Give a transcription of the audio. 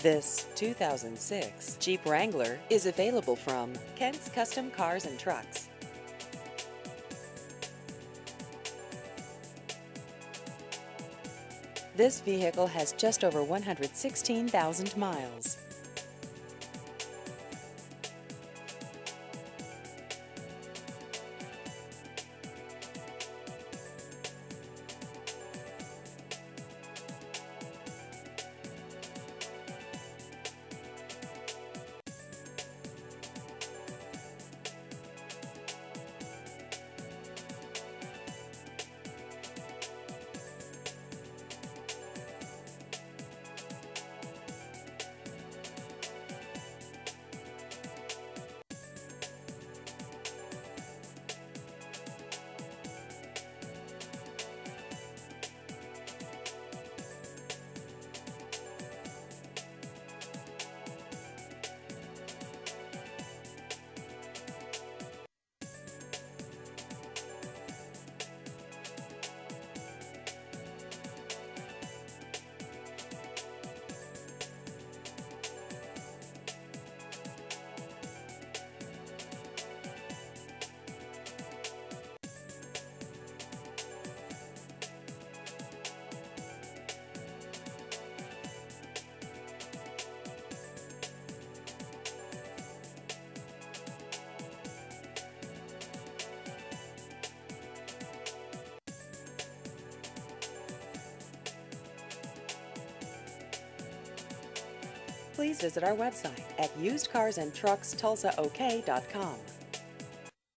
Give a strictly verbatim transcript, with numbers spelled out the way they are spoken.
This two thousand six Jeep Wrangler is available from Kent's Custom Cars and Trucks. This vehicle has just over one hundred sixteen thousand miles. Please visit our website at used cars and trucks tulsa ok dot com.